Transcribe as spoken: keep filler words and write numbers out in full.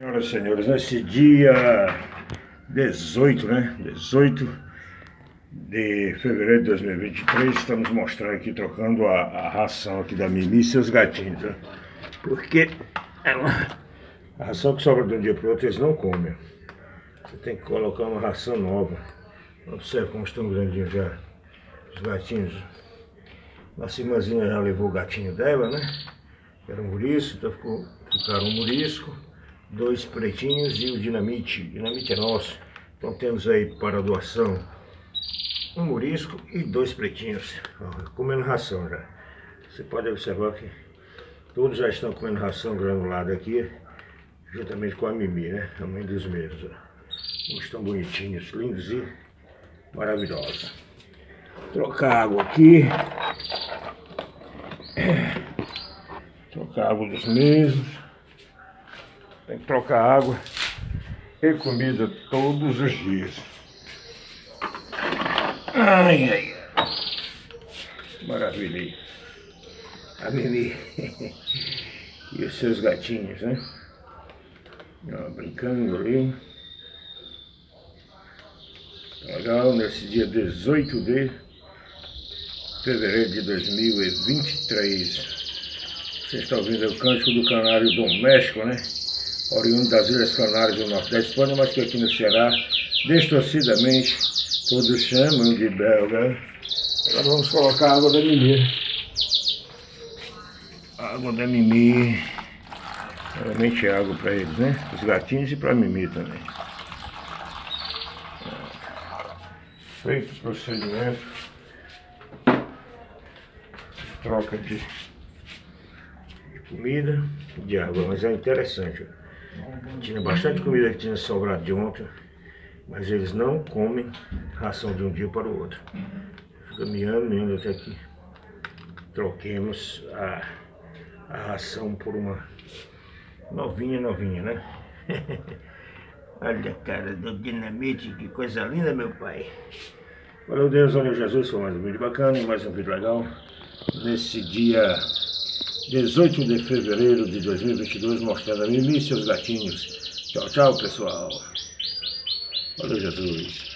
Senhoras e senhores, nesse dia dezoito, né? dezoito de fevereiro de dois mil e vinte e três, estamos mostrando aqui, trocando a, a ração aqui da Mimi e seus gatinhos, né? Porque ela, a ração que sobra de um dia para o outro eles não comem. Você tem que colocar uma ração nova. Observe como estão grandinhos já os gatinhos. Nossa irmãzinha já levou o gatinho dela, né? Era um murisco, então ficou, ficaram um murisco, dois pretinhos e o dinamite. O dinamite é nosso. Então temos aí para doação um murisco e dois pretinhos, ó, comendo ração já. Você pode observar que todos já estão comendo ração granulada aqui, juntamente com a Mimi, né? A mãe dos mesmos. Ó. Como estão bonitinhos, lindos e maravilhosos. Trocar água aqui. Trocar água dos mesmos. Tem que trocar água e comida todos os dias. Ai, ai, ai. Maravilha aí. A Mimi e os seus gatinhos, né? Ó, brincando ali. Legal, nesse dia dezoito de fevereiro de dois mil e vinte e três. Você está ouvindo o cântico do canário doméstico, né? Oriundo das Ilhas Canárias do Norte da Espanha, mas que aqui no Ceará, distorcidamente, todos chamam de belga. Agora vamos colocar a água da Mimi. A água da Mimi. Realmente é água para eles, né? Os gatinhos e para a Mimi também. Feito o procedimento. Troca de, de comida e de água, mas é interessante. Tinha bastante comida que tinha sobrado de ontem, mas eles não comem ração de um dia para o outro. Fica miando, miando até que troquemos a, a ração por uma novinha, novinha, né? Olha a cara do dinamite, que coisa linda, meu pai. Valeu Deus, valeu Jesus, foi mais um vídeo bacana e mais um vídeo legal. Nesse dia dezoito de fevereiro de dois mil e vinte e dois, mostrando a Mimi e seus gatinhos. Tchau, tchau, pessoal. Valeu Jesus.